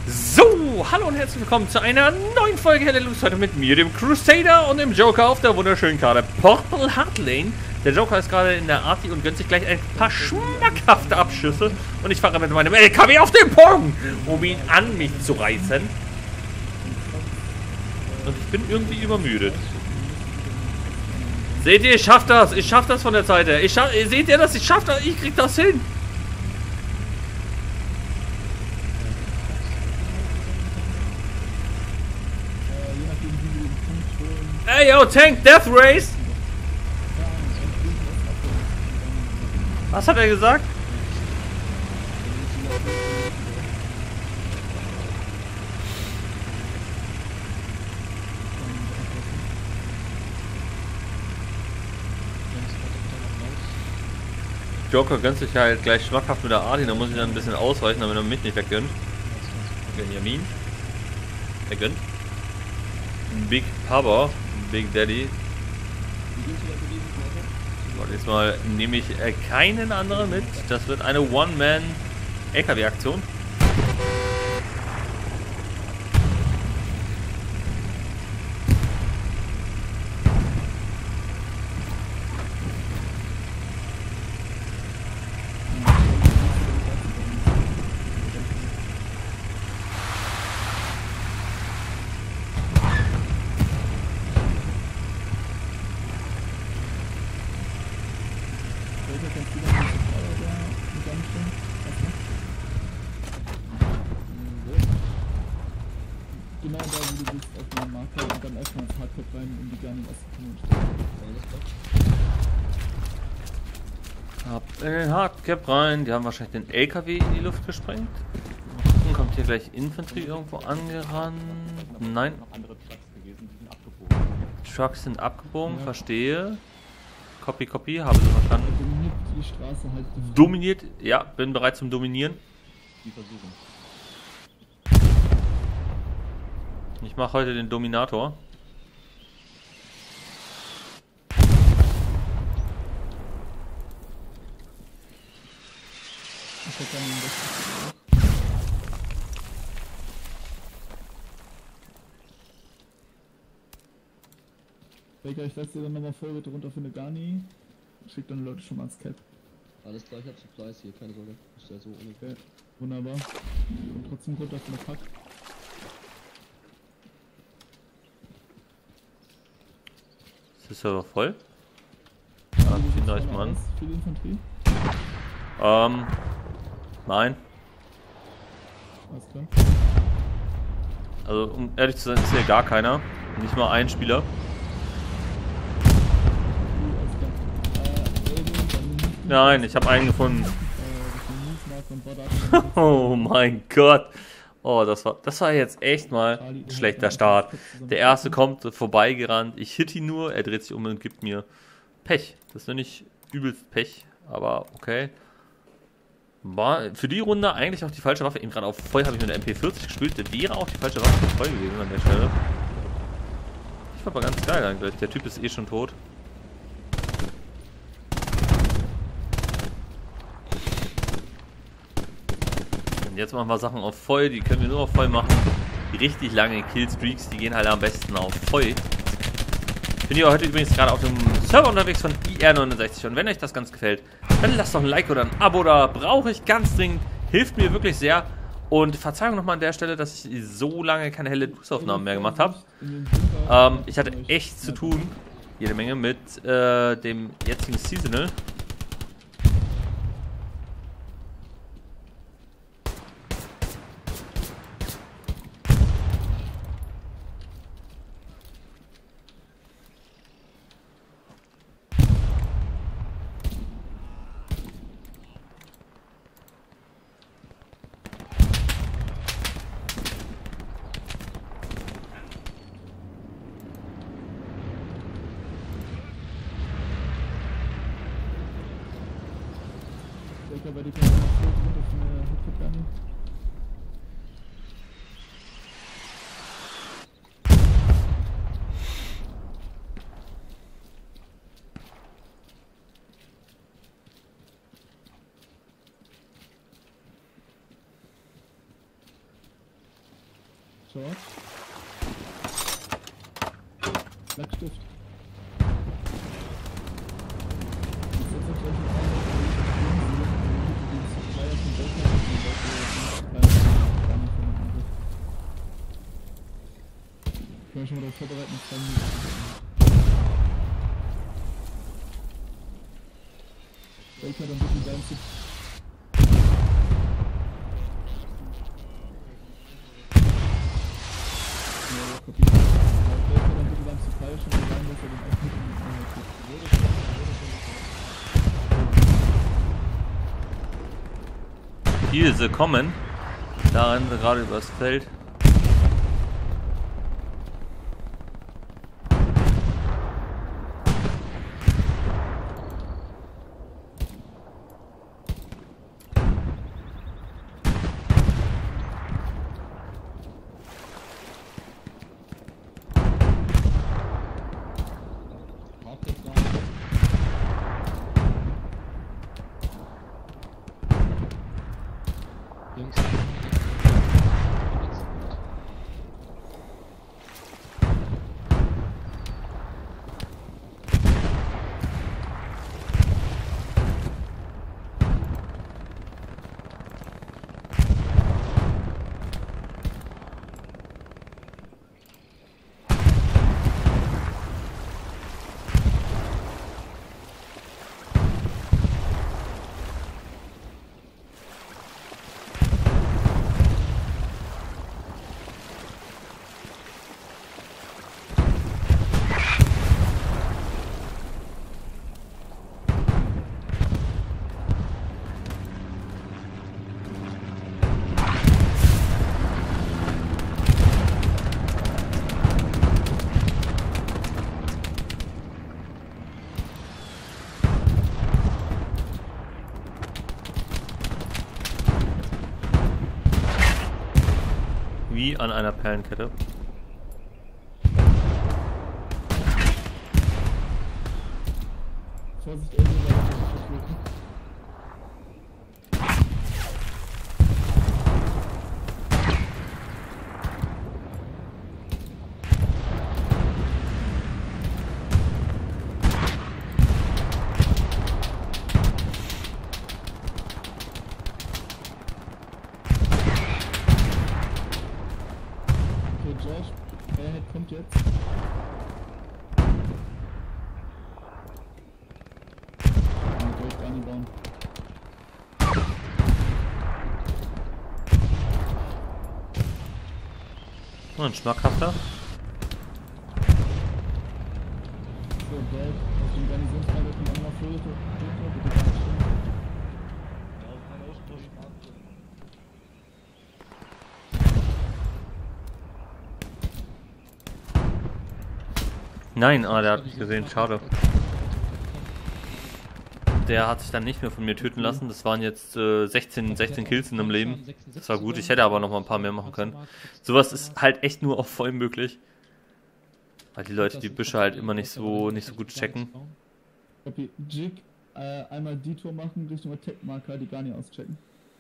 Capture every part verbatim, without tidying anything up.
So, hallo und herzlich willkommen zu einer neuen Folge Hell Loose. Heute mit mir, dem Crusader und dem Joker auf der wunderschönen Karte Purple Heart Lane. Der Joker ist gerade in der Arti und gönnt sich gleich ein paar schmackhafte Abschüsse. Und ich fahre mit meinem L K W auf den Punkt, um ihn an mich zu reißen. Und ich bin irgendwie übermüdet. Seht ihr, ich schaff das. Ich schaff das von der Seite. Ich schaff, seht ihr das? Ich schaff das. Ich krieg das hin. Ey, yo, Tank, Death Race! Was hat er gesagt? Joker gönnt sich halt gleich schmackhaft mit der Arti, da muss ich dann ein bisschen ausweichen, damit er mich nicht weggönnt. Benjamin. Er gönnt. Big Papa. Big Daddy. Und jetzt mal nehme ich äh, keinen anderen mit. Das wird eine One-Man-L K W-Aktion. Genau da, wo du bist, auf meinem Marker und dann erstmal ins Hardcap rein, um die Garni auszukommen. Ab in den Hardcap rein. Die haben wahrscheinlich den L K W in die Luft gesprengt. Dann kommt hier gleich Infanterie irgendwo angerannt. Nein. Trucks sind abgebogen, ja. Verstehe. Copy, copy, habe sie verstanden. Dominiert die Straße halt. Dominiert, ja, bin bereit zum Dominieren. Die versuchen. Ich mache heute den Dominator. Ich hätte dann Baker, ich lasse dir dann nochmal Folge runter für eine Garni. Schick dann Leute schon mal ans Cap. Alles klar, ich hab Supplies hier, keine Sorge. Ist ja so ungefähr. Okay. Wunderbar. Und trotzdem runter für eine Pack. Ist der Server voll? Ja, vierunddreißig Mann. Viele Infanterie? Ähm, nein. Alles klar. Also, um ehrlich zu sein, ist hier gar keiner. Nicht mal ein Spieler. Nein, ich habe einen gefunden. Oh mein Gott. Oh, das war, das war jetzt echt mal ein schlechter Start. Der erste kommt vorbeigerannt. Ich hit ihn nur, er dreht sich um und gibt mir Pech. Das ist nicht übelst Pech, aber okay. War für die Runde eigentlich auch die falsche Waffe. Eben gerade auf voll habe ich mit der M P vierzig gespielt. Das wäre auch die falsche Waffe für voll gewesen an der Stelle. Ich war aber ganz geil eigentlich. Der Typ ist eh schon tot. Jetzt machen wir Sachen auf voll, die können wir nur auf voll machen. Die richtig lange Killstreaks, die gehen halt am besten auf voll. Ich bin hier heute übrigens gerade auf dem Server unterwegs von I R neunundsechzig und wenn euch das ganz gefällt, dann lasst doch ein Like oder ein Abo da, brauche ich ganz dringend, hilft mir wirklich sehr. Und Verzeihung nochmal an der Stelle, dass ich so lange keine helle Loose-Aufnahmen mehr gemacht habe. Ähm, ich hatte echt zu tun, jede Menge, mit äh, dem jetzigen Seasonal. Baker, bei dir kann ich noch Folge runter für eine Hardcap Garni. George. Lackstift. Jetzt setzt euch gleich mal an, dass die Supplier von Delta und die Supplier gar nicht von dem Angriff. Können wir schon mal darauf vorbereiten, dass zwei Minuten Delta dann bitte dein Zip. Ja, Copy. Delta dann bitte dein Supplier schon mal rein, dass er den auch mit in die Hier sie kommen. Da rennen sie gerade übers Feld. Jungs. Wie an einer Perlenkette. Vorsicht, Ende, weil ich das vertreten. Josh, Airhead kommt jetzt. Ja, durch gar nicht bauen. Oh, ein schmackhafter. So, Dad, aus dem Garnisonslager kommt einmal Foto. Bitte gar nicht stehen. Nein, ah, der hat mich gesehen, schade. Der hat sich dann nicht mehr von mir töten lassen. Das waren jetzt äh, sechzehn, sechzehn Kills in einem Leben. Das war gut, ich hätte aber noch mal ein paar mehr machen können. Sowas ist halt echt nur auf voll möglich. Weil die Leute die Büsche halt immer nicht so nicht so gut checken. Okay, Jig, äh, einmal Detour machen Richtung Attack-Marker, die gar nicht auschecken.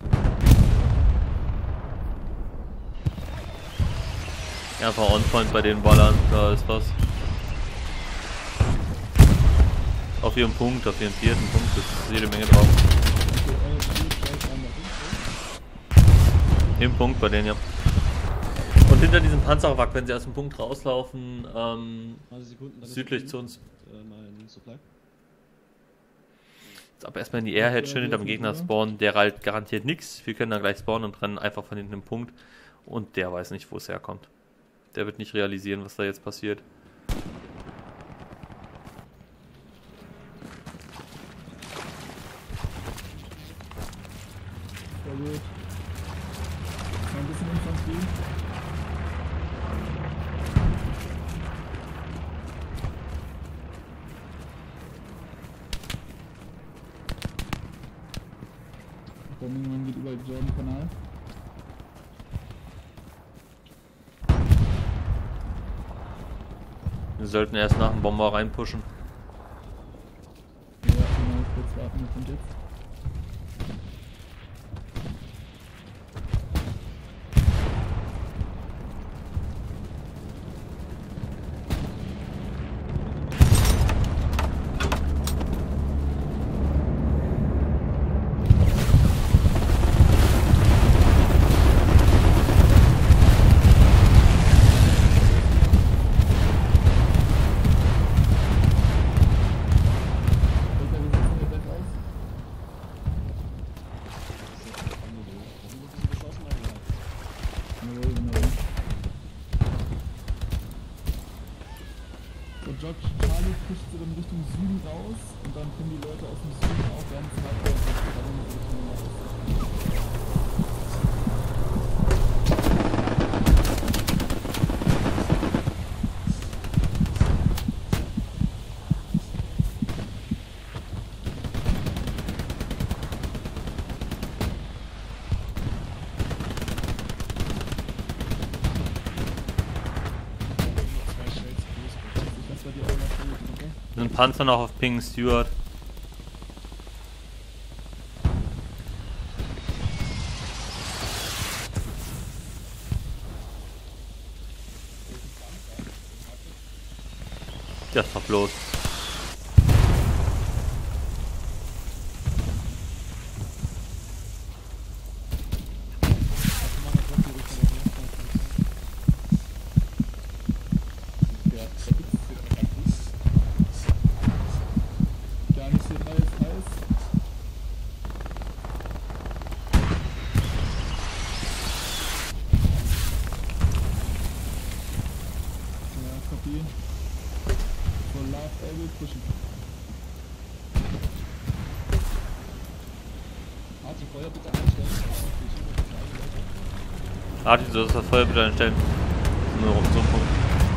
Einfach on-point bei den Ballern, da ist was. Auf ihrem Punkt, auf ihren vierten Punkt ist jede Menge drauf. Im Punkt bei denen, ja. Und hinter diesem Panzerwrack, wenn sie aus dem Punkt rauslaufen, ähm, südlich zu uns. Jetzt aber erstmal in die Airhead, schön hinterm Gegner spawnen, der halt garantiert nichts. Wir können dann gleich spawnen und rennen einfach von hinten im Punkt. Und der weiß nicht, wo es herkommt. Der wird nicht realisieren, was da jetzt passiert. Sehr gut. Noch ein bisschen Infanterie. Bombing geht über den Jordan-Kanal. Wir sollten erst nach dem Bomber reinpushen. Ja, genau, kurz warten, der kommt jetzt. George Charlie pusht so in Richtung Süden raus und dann kommen die Leute aus dem Süden auch ganz weit raus. Ein Panzer noch auf Ping Stewart. Ja, ist doch bloß. Arti, du sollst das Feuer bitte einstellen. Nur auf so einen Punkt.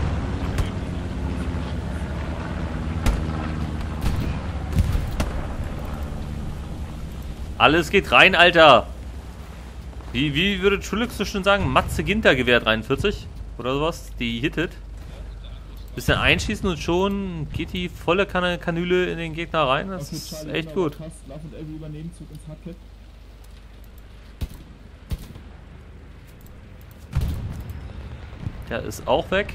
Alles geht rein, Alter! Wie, wie würde Trulix so schön sagen? Matze Ginter Gewehr dreiundvierzig oder sowas? Die hittet. Bisschen einschießen und schon geht die volle Kan Kanüle in den Gegner rein. Das ist echt gut. Der ist auch weg.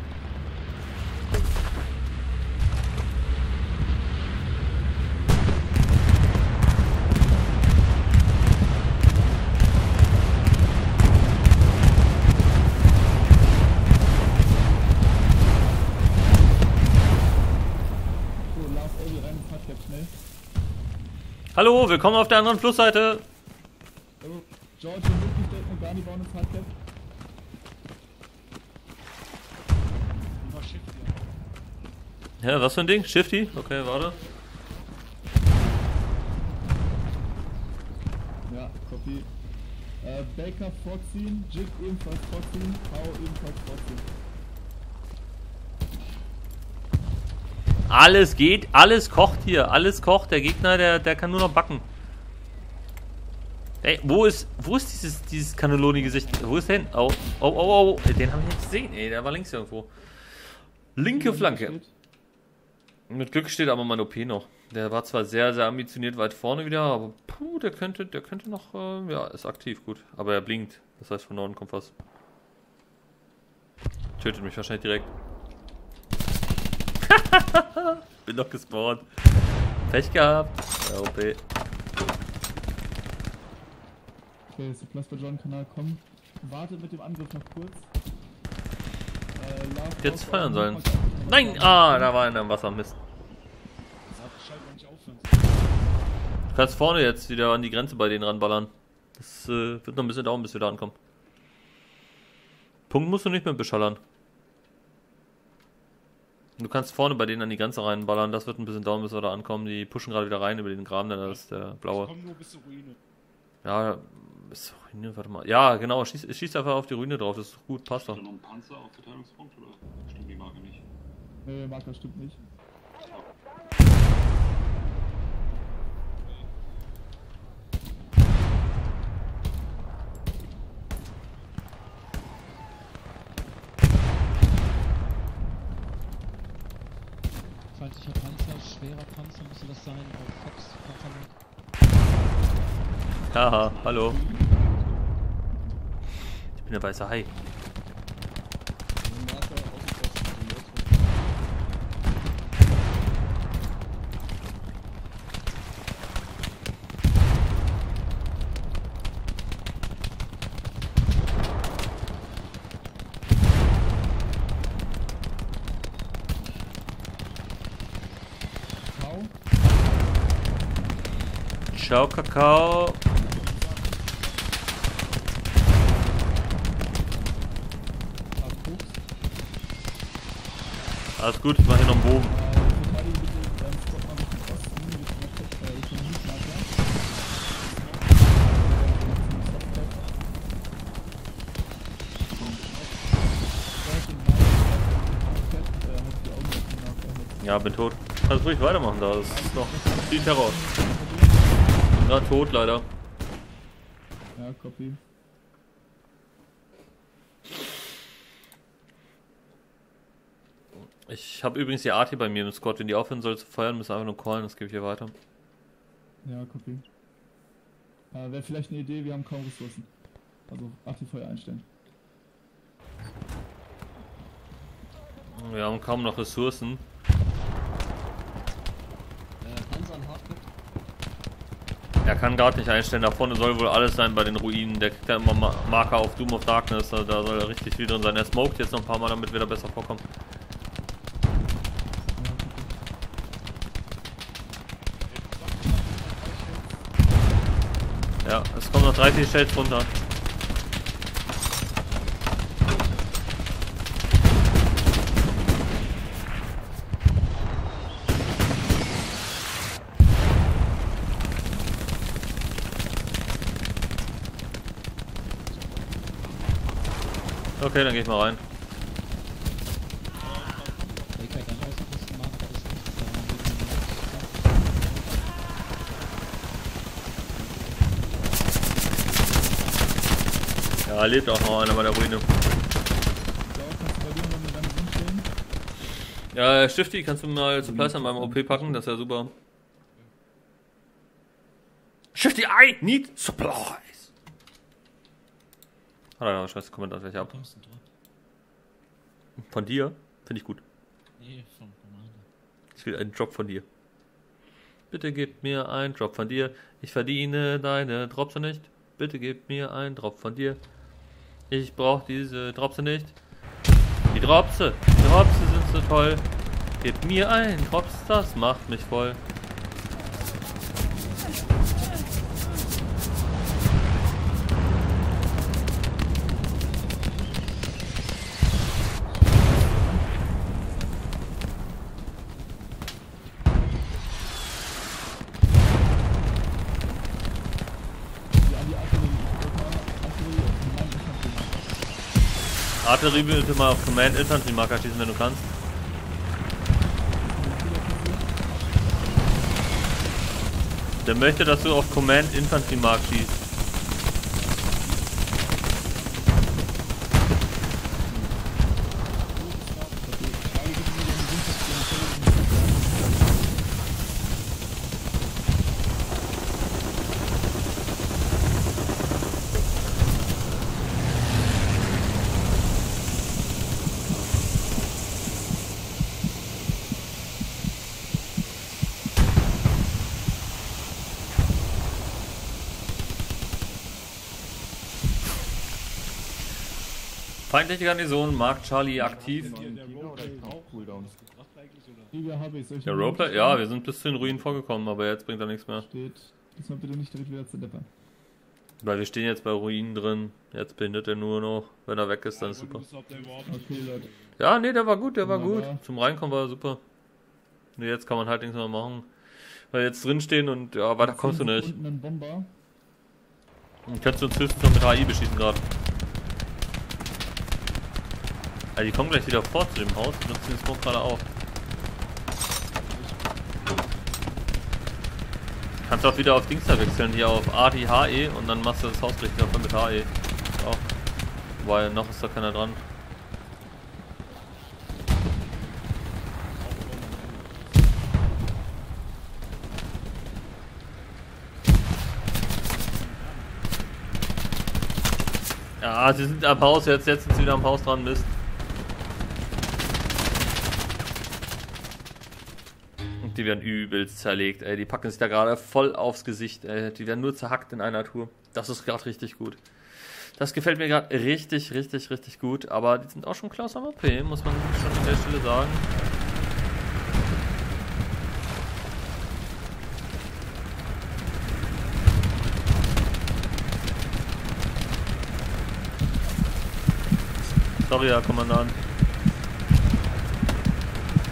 Hallo, willkommen auf der anderen Flussseite. George und Luke stecken und Garni bauen ins Hardcap. Ja, was für ein Ding? Shifty? Okay, warte. Ja, copy. Äh, Baker vorziehen, Jig ebenfalls vorziehen, Hau ebenfalls vorziehen. Alles geht, alles kocht hier, alles kocht. Der Gegner, der, der kann nur noch backen. Ey, wo ist, wo ist dieses, dieses Cannelloni-Gesicht? Wo ist der hin? Oh, oh, oh, oh, den habe ich nicht gesehen, ey, der war links irgendwo. Linke Flanke. Mit Glück steht aber mein O P noch. Der war zwar sehr, sehr ambitioniert weit vorne wieder, aber puh, der könnte, der könnte noch, äh, ja, ist aktiv, gut. Aber er blinkt, das heißt von Norden kommt was. Tötet mich wahrscheinlich direkt. Bin doch gespawnt. Pech gehabt. Ja, O P. Okay, jetzt lass bei John Kanal kommen. Wartet mit dem Angriff noch kurz. Äh, Jetzt feuern sollen. Nein! Ah, da war einer im Wasser. Mist. Du kannst vorne jetzt wieder an die Grenze bei denen ranballern. Das äh, wird noch ein bisschen dauern, bis wir da ankommen. Punkt musst du nicht mehr beschallern. Du kannst vorne bei denen an die Grenze reinballern. Das wird ein bisschen dauern, bis wir da ankommen. Die pushen gerade wieder rein über den Graben, dann ist der blaue. Komm nur bis zur Ruine. Ja, bis zur Ruine, warte mal. Ja, genau, schieß, schieß einfach auf die Ruine drauf. Das ist gut, passt doch. Ist da noch ein Panzer auf Verteilungspunkt oder stimmt die Marke nicht? Nee, Marker stimmt nicht. Feindlicher Panzer, schwerer Panzer müsste das sein, auf Fox Panzer. Haha, hallo. Ich bin der weiße Hai. Ciao, Kakao. Alles gut, ich mach hier noch einen Bogen. Äh, verteidige bitte deinen Spot mal Richtung Osten, Richtung äh, Richtung Mietmarker. Ja, bin tot. Kannst ruhig weitermachen da, das ist noch viel Terror. Bin gerade tot leider. Ja, copy. Ich habe übrigens die Arti bei mir im Squad, wenn die aufhören soll zu feuern, müssen wir einfach nur callen, das gebe ich hier weiter. Ja, copy. Äh, Wäre vielleicht eine Idee, wir haben kaum Ressourcen. Also Arti-Feuer einstellen. Wir haben kaum noch Ressourcen. Äh, Panzer an Hardcut. Er kann gerade nicht einstellen, da vorne soll wohl alles sein bei den Ruinen. Der kriegt ja immer Ma Marker auf Doom of Darkness, also da soll er richtig viel drin sein. Er smoked jetzt noch ein paar Mal, damit wir da besser vorkommen. Ja, es kommen noch drei, vier Shells runter. Okay, dann geh ich mal rein. Okay, dein Außenpostenmarker ist nicht da. Ja, lebt auch noch einer bei der Ruine. So, kannst du bei dir noch mit deinem Sinn stehen? Ja, Stifty, kannst du mal Supplies an meinem O P packen? Das ist ja super. Shifty, I need supplies! Hat er noch scheiße Kommentar gleich ab. Kommst du drauf? Von dir? Finde ich gut. Nee, vom Commander. Ich will einen Drop von dir. Bitte gib mir einen Drop von dir. Ich verdiene deine Dropse nicht. Bitte gib mir einen Drop von dir. Ich brauche diese Dropse nicht. Die Dropse, die Dropse sind so toll. Gib mir einen Drops, das macht mich voll. Artillerie bitte mal auf Command Infantry Marker schießen, wenn du kannst. Der möchte, dass du auf Command Infantry Mark schießt. Feindliche Garnison, Mark Charlie aktiv. Liga habe ich. Soll ich Der noch Roleplay? mal Ja, wir sind bis zu den Ruinen vorgekommen, aber jetzt bringt er nichts mehr. Steht. Diesmal bitte nicht direkt wieder zu deppern. Weil wir stehen jetzt bei Ruinen drin. Jetzt behindert er nur noch. Wenn er weg ist, dann ist super. Okay, Leute. Ja, nee, der war gut, der war gut. Wunderbar. Zum Reinkommen war er super. Nee, jetzt kann man halt nichts mehr machen. Weil wir jetzt drin stehen und ja, weiter kommst du nicht. Unten ein Bomber. Und kannst du uns höchstens noch mit H I beschießen gerade. Also die kommen gleich wieder vor zu dem Haus und nutzen den Smoke gerade auf. Kannst auch wieder auf Dings da wechseln, hier auf A D H E und dann machst du das Haus richtig auf mit H E. Auch. Wobei, noch ist da keiner dran. Ja, sie sind am Haus, jetzt, jetzt sind sie wieder am Haus dran, Mist. Und die werden übelst zerlegt, ey. Die packen sich da gerade voll aufs Gesicht, ey. Die werden nur zerhackt in einer Tour. Das ist gerade richtig gut. Das gefällt mir gerade richtig, richtig, richtig gut. Aber die sind auch schon Klaus am A P, muss man schon an der Stelle sagen. Sorry, Herr Kommandant.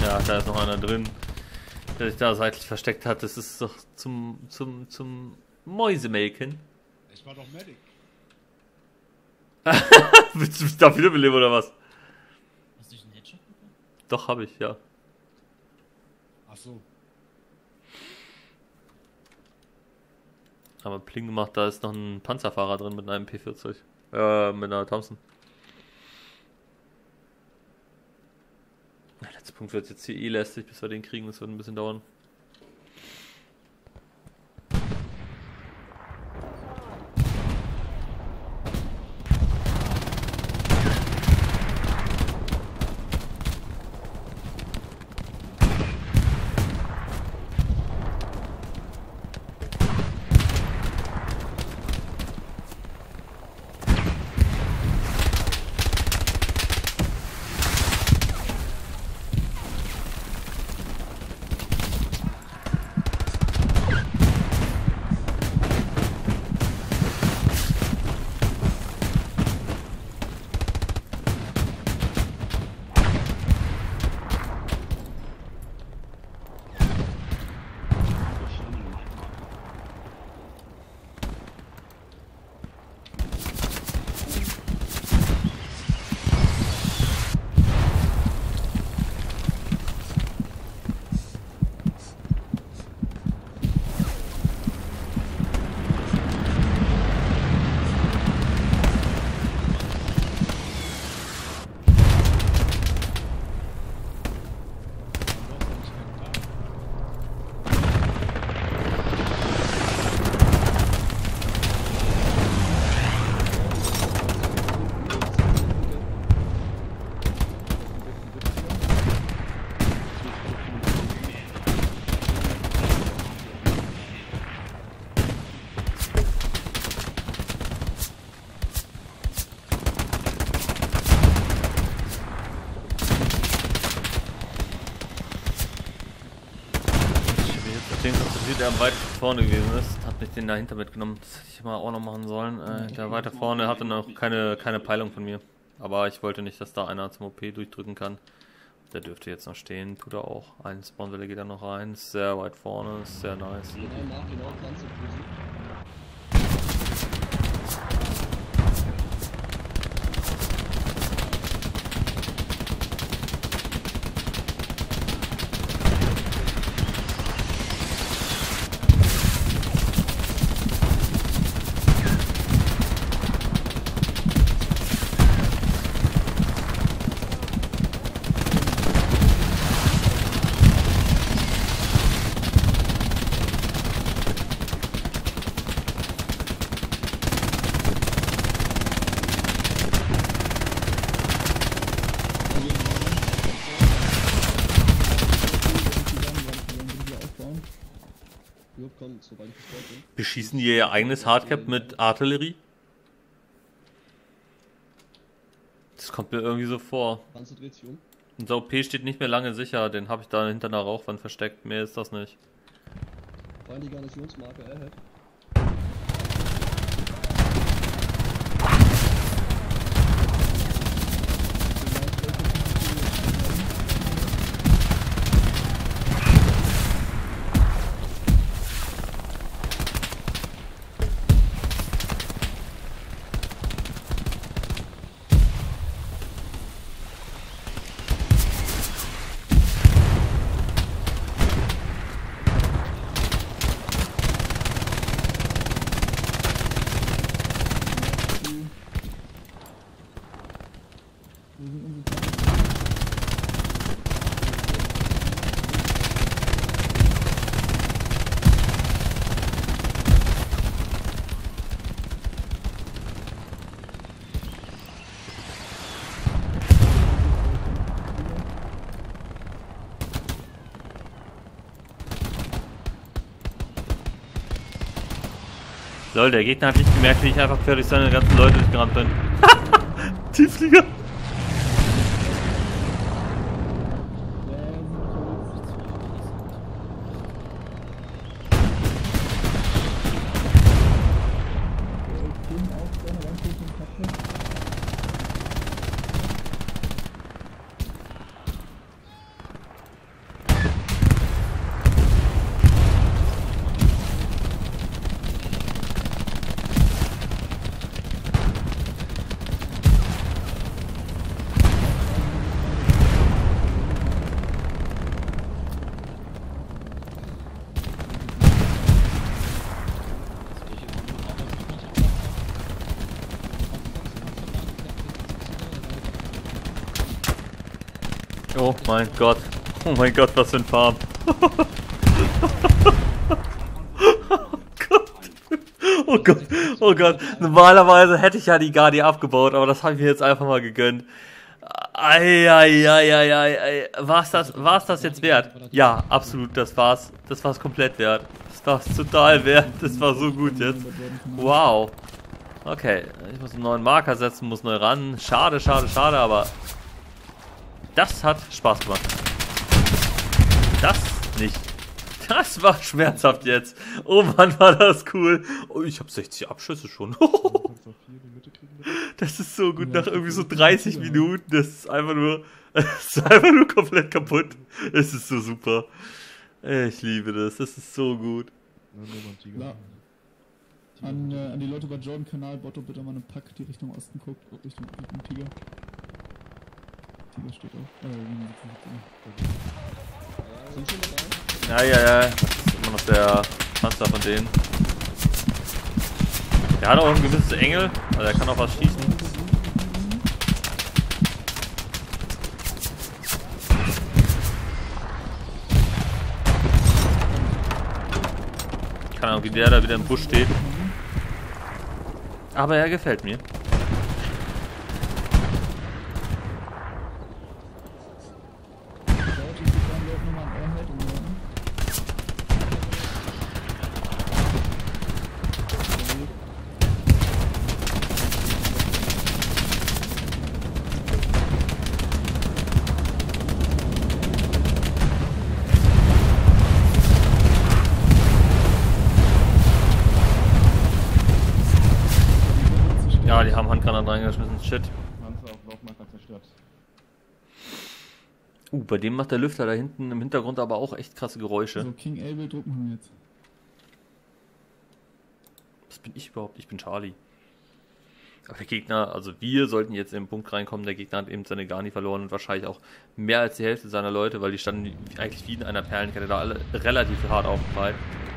Ja, da ist noch einer drin, der sich da seitlich versteckt hat. Das ist doch zum, zum, zum Mäusemelken. Ich war doch Medic. Willst du mich da wiederbeleben oder was? Hast du nicht einen Headshot bekommen? Doch, habe ich, ja. Ach so. Aber Pling gemacht, da ist noch ein Panzerfahrer drin mit einem P vierzig. Äh, mit einer Thompson. Der letzte Punkt wird jetzt hier eh lästig, bis wir den kriegen. Das wird ein bisschen dauern. Den konzentriert, der am weitesten vorne gewesen ist. Hat nicht den dahinter mitgenommen. Das hätte ich mal auch noch machen sollen. Äh, der weiter vorne hatte noch keine, keine Peilung von mir. Aber ich wollte nicht, dass da einer zum O P durchdrücken kann. Der dürfte jetzt noch stehen. Tut er auch. Ein Spawnwelle geht er noch rein. Sehr weit vorne. Sehr nice. Genau nach, genau kannst du Musik. Beschießen die ihr eigenes Hardcap mit Artillerie? Das kommt mir irgendwie so vor. Unser O P steht nicht mehr lange sicher, den habe ich da hinter einer Rauchwand versteckt. Mehr ist das nicht. Die Garnisonsmarke erhält. Lol, der Gegner hat nicht gemerkt, wie ich einfach quer durch seine ganzen Leute durchgerannt bin. Tiefflieger! Oh mein Gott. Oh mein Gott, was für ein Farm. Oh Gott, oh Gott. Normalerweise hätte ich ja die Guardi abgebaut, aber das habe ich mir jetzt einfach mal gegönnt. Eieieiei. War's das, war's das jetzt wert? Ja, absolut, das war's. Das war's komplett wert. Das war's total wert. Das war so gut jetzt. Wow. Okay, ich muss einen neuen Marker setzen, muss neu ran. Schade, schade, schade, aber das hat Spaß gemacht. Das nicht. Das war schmerzhaft jetzt. Oh Mann, war das cool. Oh, ich habe sechzig Abschüsse schon. Das ist so gut, nach irgendwie so dreißig Minuten. Das ist einfach nur, das ist einfach nur komplett kaputt. Es ist so super. Ich liebe das. Das ist so gut. Ja. An, äh, an die Leute bei Jordan-Kanal, Botto, bitte mal einen Pack, die Richtung Osten guckt, Richtung, Richtung Tiger. Tiger steht auch. Äh, Sind schon dabei? Ja, ja, ja. Das ist immer noch der Panzer von denen. Der hat auch ein gewisses Engel, also er kann auch was schießen. Keine Ahnung, wie der da wieder im Busch steht. Aber er gefällt mir. Ja, die haben Handgranaten reingeschmissen. Shit. Uh, bei dem macht der Lüfter da hinten im Hintergrund aber auch echt krasse Geräusche. So, King Abel drucken wir jetzt. Was bin ich überhaupt? Ich bin Charlie. Aber der Gegner, also wir sollten jetzt in den Punkt reinkommen, der Gegner hat eben seine Garni verloren und wahrscheinlich auch mehr als die Hälfte seiner Leute, weil die standen eigentlich wie in einer Perlenkette da alle relativ hart aufgereiht.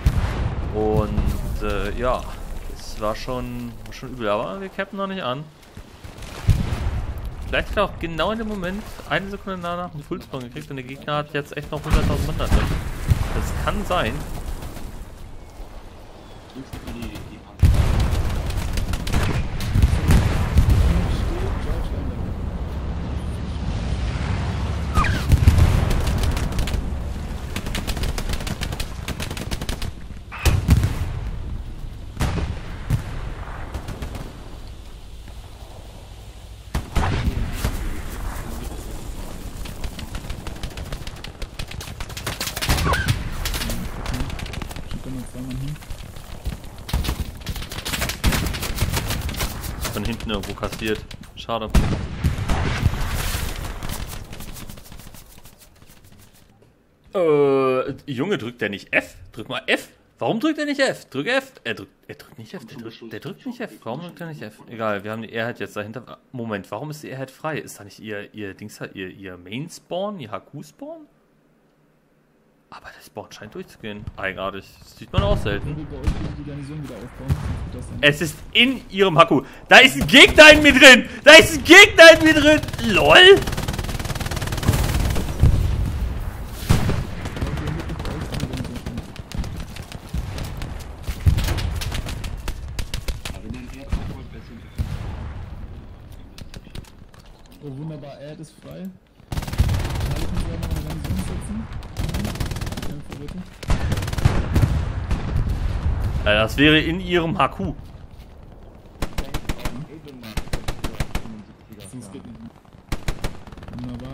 Und äh, ja, das war schon, war schon übel, aber wir cappen noch nicht an. Vielleicht hat er auch genau in dem Moment eine Sekunde danach einen Fullspawn gekriegt und der Gegner hat jetzt echt noch hunderttausend Mann drin. Das kann sein. Von hinten irgendwo kassiert. Schade. Äh, Junge, drückt der nicht F? Drück mal F. Warum drückt er nicht F? Drück F. Er drückt, er drückt nicht F. Der drückt, der drückt nicht F. Warum drückt er nicht F? Egal, wir haben die Airhead jetzt dahinter. Moment, warum ist die Airhead frei? Ist da nicht ihr, ihr Dings, ihr, ihr Main Spawn, ihr H Q Spawn? Aber der Spawn scheint durchzugehen. Eigenartig. Das sieht man auch selten. Es ist in ihrem H Q. Da ist ein Gegner in mir drin! Da ist ein Gegner in mir drin! LOL! Oh, wunderbar, er ist frei. Ja, das wäre in ihrem H Q. Wunderbar.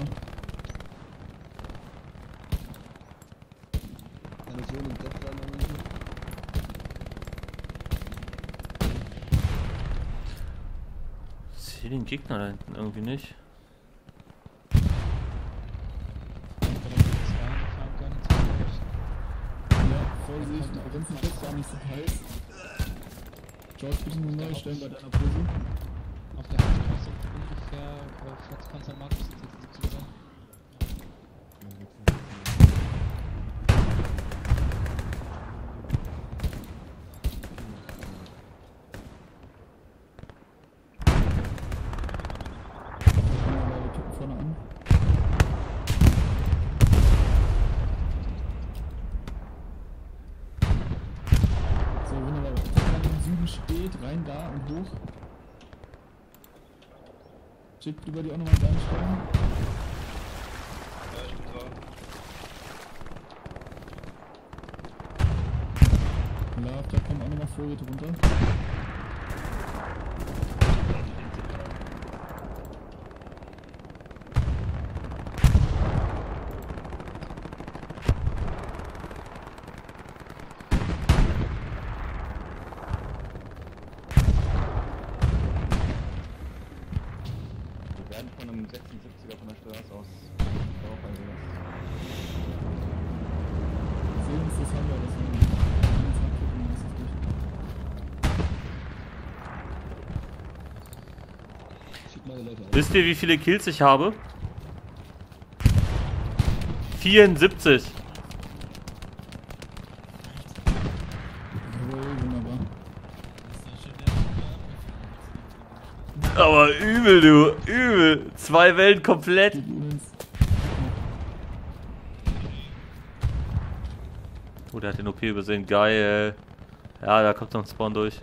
Ich sehe den Gegner da hinten irgendwie nicht. Vorsicht, die ganzen Plätze waren nicht so heiß. George, bitte nur neu stellen bei deiner Pose. Auf der Hauptstraße ungefähr äh, Flotzpanzer Markus zu sein. Wir kippen vorne an. A und hoch. Chip über die auch nochmal reinstellen. Ja, ich bin dran. Love, da kommen auch nochmal Vorräte runter. Wir werden von einem sechsundsiebziger von der Straße aus drauf, also Sehen uns das haben wir, das haben wir. Eins abgucken, dann ist das durch. Schick mal die Leute auf. Wisst ihr, wie viele Kills ich habe? vierundsiebzig. Jawohl, wunderbar. Aber übel, du. Übel. Zwei Wellen komplett. Geht übrigens. Oh, der hat den O P übersehen. Geil. Ja, da kommt noch ein Spawn durch.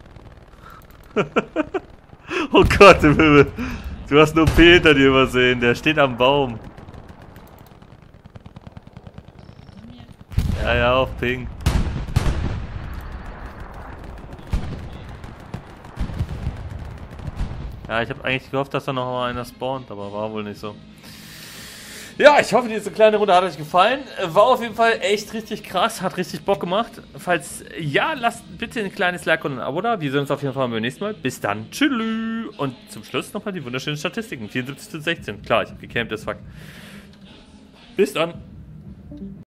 Oh Gott im Himmel. Du hast einen O P hinter dir übersehen. Der steht am Baum. Ja, ja, auf Ping. Ja, ich habe eigentlich gehofft, dass da noch mal einer spawnt, aber war wohl nicht so. Ja, ich hoffe, diese kleine Runde hat euch gefallen. War auf jeden Fall echt richtig krass, hat richtig Bock gemacht. Falls ja, lasst bitte ein kleines Like und ein Abo da. Wir sehen uns auf jeden Fall beim nächsten Mal. Bis dann, tschüss. Und zum Schluss nochmal die wunderschönen Statistiken. vierundsiebzig zu sechzehn. Klar, ich habe gecampt, das fuck. Bis dann.